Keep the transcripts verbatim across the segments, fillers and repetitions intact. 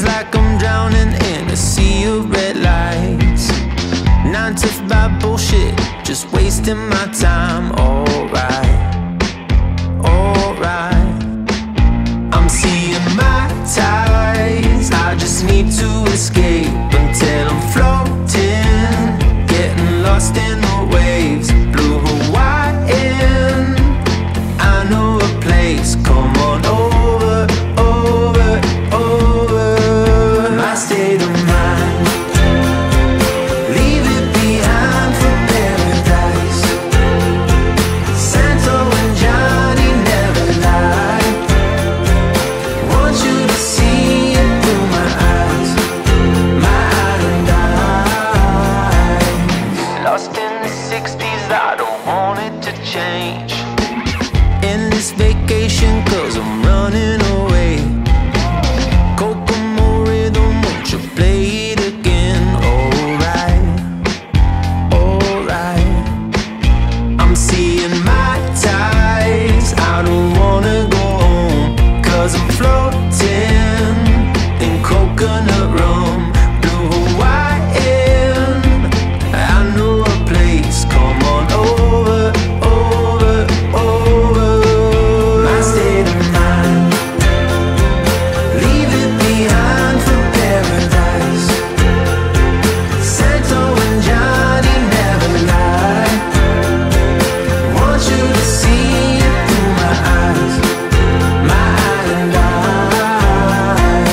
like I'm drowning in a sea of red lights. Nine to five bullshit, just wasting my time. Alright, alright. I'm seeing my ties, I just need to escape until I'm floating, getting lost in the waves. Blue Hawaiian, I know a place, come on over, over, over. My state of mind, leave it behind for paradise. Santo and Johnny never lie. Want you to see it through my eyes, my island eyes. Lost in the sixties, I don't want it to change. In this vacation, cause I'm running away. Kokomo rhythm, won't you play it again? Alright, alright. I'm seeing my ties, I don't wanna go home, cause I'm floating in coconut rum. Blue Hawaiian, I know a place, come on over, over, over. My state of mind, leave it behind for paradise. Santo and Johnny never lie. Want you to see it through my eyes, my island eyes.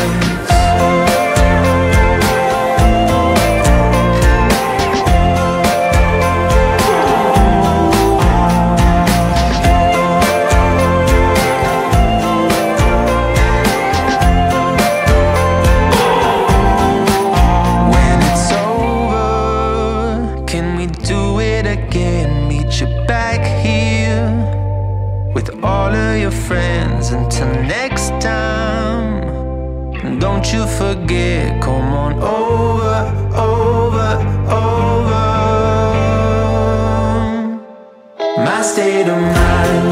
When it's over, can we do it again? Meet you back here with all of your friends. Until next time, don't you forget, come on over, over, over. My state of mind,